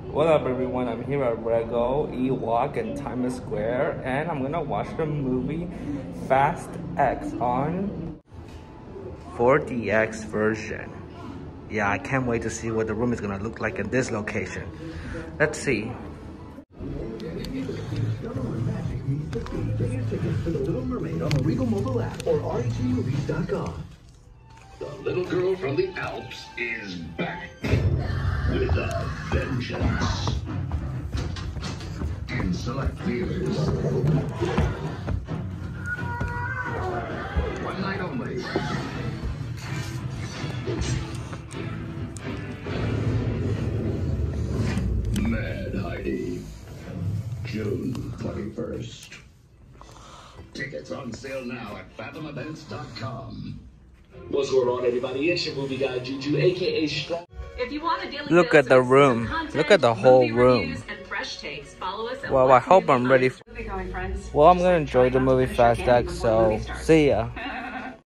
What up everyone, I'm here at Rego, Ewok in Times Square, and I'm gonna watch the movie Fast X on 4DX version. Yeah, I can't wait to see what the room is gonna look like in this location. Let's see. Tickets for The Little Mermaid on the Regal mobile app or REGmovies.com. The little girl from the Alps is back with a vengeance. In select theaters. One night only. Mad Heidi. June 21st. Tickets on sale now at fathomevents.com. What's going on, everybody? It's your movie guy Juju, aka Strong. If you want a daily Look at the room. Look at the whole room. Well, I hope I'm ready. Well, I'm gonna enjoy the movie Fast X, so see ya.